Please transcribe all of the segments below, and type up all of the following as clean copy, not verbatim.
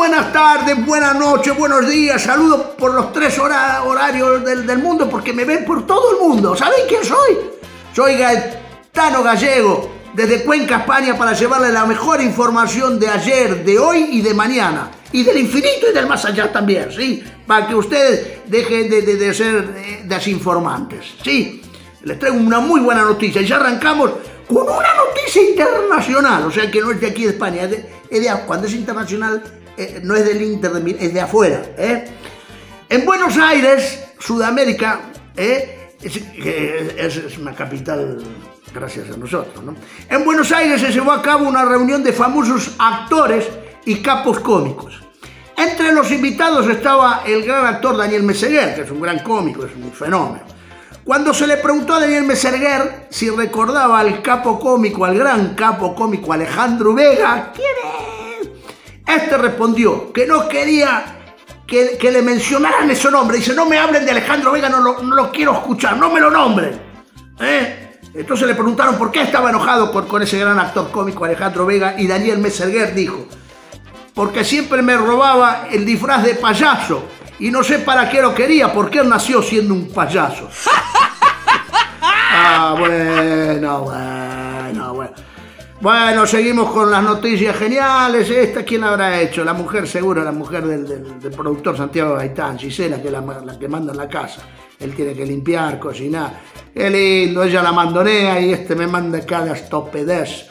buenas tardes, buenas noches, buenos días. Saludos por los 3 horarios del mundo porque me ven por todo el mundo. ¿Saben quién soy? Soy Gaetano Gallego, desde Cuenca, España, para llevarles la mejor información de ayer, de hoy y de mañana. Y del infinito y del más allá también, ¿sí? Para que ustedes dejen de ser desinformantes, ¿sí? Les traigo una muy buena noticia y ya arrancamos con una noticia internacional, o sea que no es de aquí de España, cuando es internacional no es del Inter de Milán, es de afuera. En Buenos Aires, Sudamérica, es una capital gracias a nosotros, ¿no? En Buenos Aires se llevó a cabo una reunión de famosos actores y capos cómicos. Entre los invitados estaba el gran actor Daniel Meseguer, que es un gran cómico, es un fenómeno. Cuando se le preguntó a Daniel Meseguer si recordaba al capo cómico, al gran capo cómico Alejandro Vega, ¿quién es? Este respondió que no quería que le mencionaran ese nombre. Dice, no me hablen de Alejandro Vega, no lo quiero escuchar, no me lo nombren. Entonces le preguntaron por qué estaba enojado con ese gran actor cómico Alejandro Vega, y Daniel Meseguer dijo, porque siempre me robaba el disfraz de payaso y no sé para qué lo quería, porque él nació siendo un payaso. Bueno, seguimos con las noticias geniales. ¿Esta quién la habrá hecho? La mujer, seguro, la mujer del productor Santiago Gaitán, Gisela, que es la que manda en la casa. Él tiene que limpiar, cocinar. Qué lindo, ella la mandonea y me manda cada estupidez.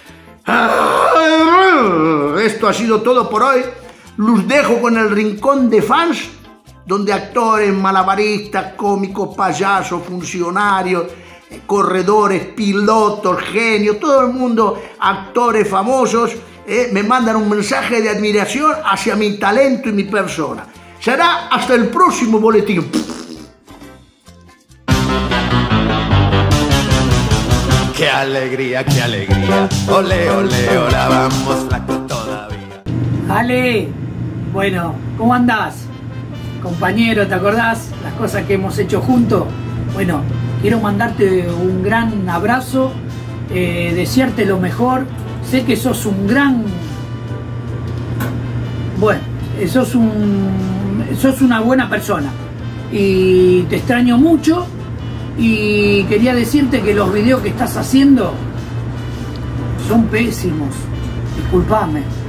Esto ha sido todo por hoy. Los dejo con el rincón de fans, donde actores, malabaristas, cómicos, payasos, funcionarios, corredores, pilotos, genios, todo el mundo, actores famosos, me mandan un mensaje de admiración hacia mi talento y mi persona. Será hasta el próximo boletín. ¡Qué alegría, qué alegría! ¡Ole, ole, hola, vamos, flaco todavía! Ale, bueno, ¿cómo andás? Compañero, ¿te acordás las cosas que hemos hecho juntos? Bueno, quiero mandarte un gran abrazo, desearte lo mejor. Sé que sos un gran... Bueno, sos una buena persona y te extraño mucho. Y quería decirte que los videos que estás haciendo son pésimos. Disculpame.